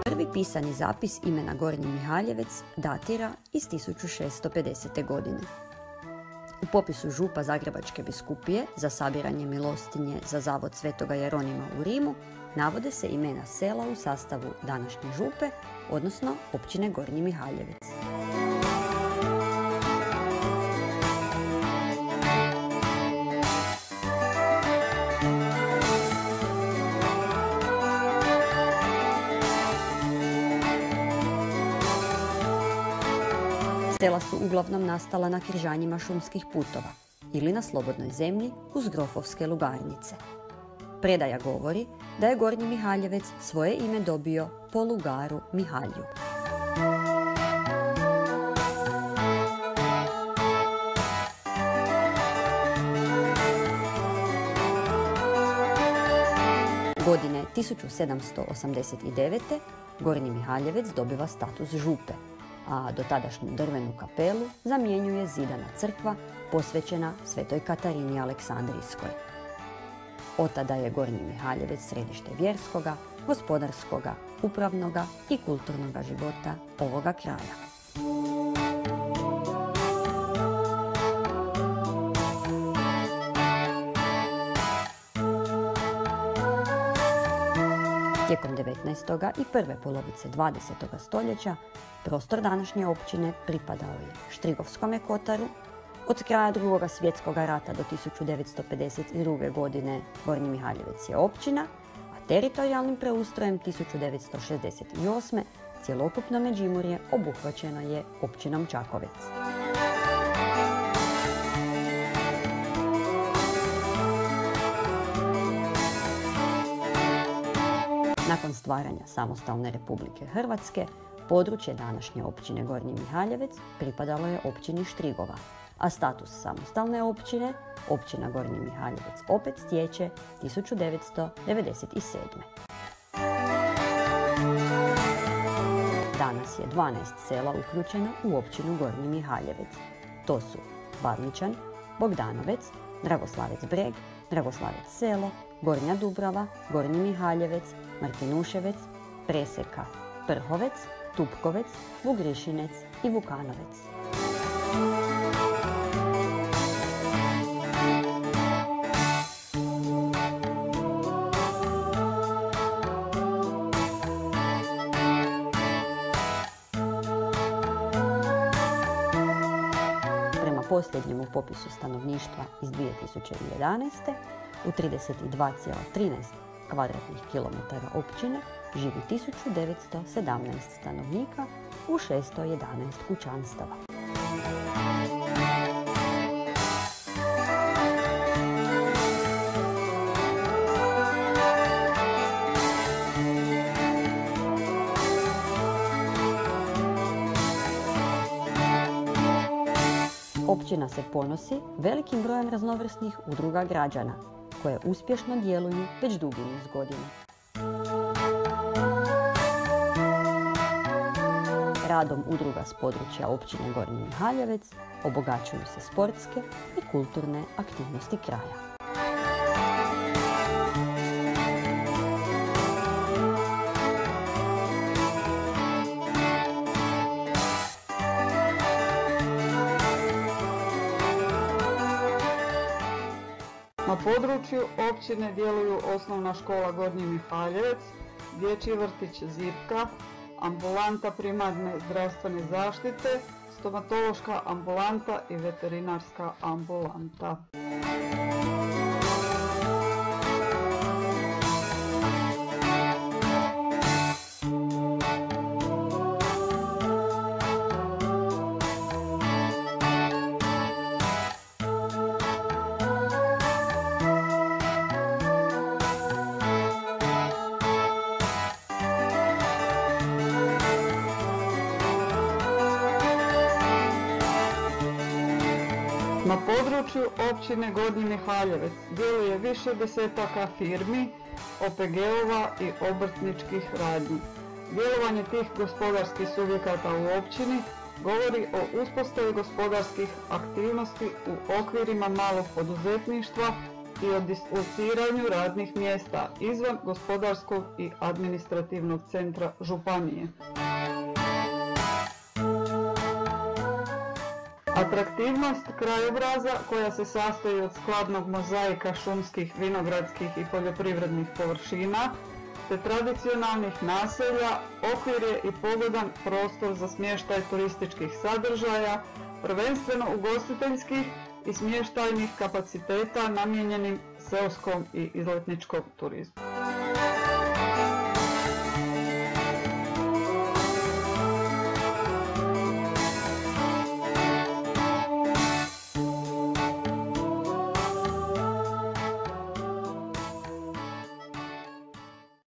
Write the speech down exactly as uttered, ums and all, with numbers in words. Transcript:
Prvi pisani zapis imena Gornji Mihaljevec datira iz tisuću šeststo pedesete. godine. U popisu župa Zagrebačke biskupije za sabiranje milostinje za zavod Svetoga Jeronima u Rimu navode se imena sela u sastavu današnje župe, odnosno općine Gornji Mihaljevec. Sela su uglavnom nastala na križanjima šumskih putova ili na slobodnoj zemlji uz grofovske lugarnice. Predaja govori da je Gornji Mihaljevec svoje ime dobio po lugaru Mihalju. Godine tisuću sedamsto osamdeset devete. Gornji Mihaljevec dobiva status župe, a dotadašnju drvenu kapelu zamjenjuje zidana crkva posvećena Svetoj Katarini Aleksandrijskoj. Od tada je Gornji Mihaljevec središte vjerskoga, gospodarskoga, upravnoga i kulturnoga života ovoga kraja. Tijekom devetnaestog. i prve polovice dvadesetog. stoljeća prostor današnje općine pripadao je Štrigovskome kotaru. Od kraja Drugog svjetskog rata do tisuću devetsto pedeset druge. godine Gornji Mihaljevec je općina, a teritorijalnim preustrojem tisuću devetsto šezdeset osme. cjelokupno Međimurje obuhvaćeno je općinom Čakovec. Nakon stvaranja samostalne Republike Hrvatske, područje današnje općine Gornji Mihaljevec pripadalo je općini Štrigova, a status samostalne općine, općina Gornji Mihaljevec, opet stječe tisuću devetsto devedeset sedme. Danas je dvanaest sela uključeno u općinu Gornji Mihaljevec. To su Badličan, Bogdanovec, Dragoslavec Breg, Dragoslavec Selo, Gornja Dubrava, Gornji Mihaljevec, Martinuševec, Preseka, Prhovec, Tupkovec, Vugrišinec i Vukanovec. Prema posljednjem popisu stanovništva iz dvije tisuće jedanaeste. u trideset dva zarez trinaest kvadratnih kilometara općine živi tisuću devetsto sedamnaest stanovnika u šesto jedanaest kućanstava. Općina se ponosi velikim brojem raznovrsnih udruga građana, koje uspješno djeluju već dugi niz godina. Radom udruga s područja općine Gornji Mihaljevec obogaćuju se sportske i kulturne aktivnosti kraja. Na području općine djeluju osnovna škola Gornji Mihaljevec, dječji vrtić Zipka, ambulanta primarne zdravstvene zaštite, stomatološka ambulanta i veterinarska ambulanta. Na području općine Gornji Mihaljevec djeluje više desetaka firmi, O P G-ova i obrtničkih radnji. Djelovanje tih gospodarskih subjekata u općini govori o uspostavi gospodarskih aktivnosti u okvirima malog poduzetništva i o dislociranju radnih mjesta izvan gospodarskog i administrativnog centra županije. Atraktivnost krajobraza, koja se sastoji od skladnog mozaika šumskih, vinogradskih i poljoprivrednih površina, te tradicionalnih naselja, okvir je i pogodan prostor za smještaj turističkih sadržaja, prvenstveno ugostiteljskih i smještajnih kapaciteta namijenjenim seoskom i izletničkom turizmu.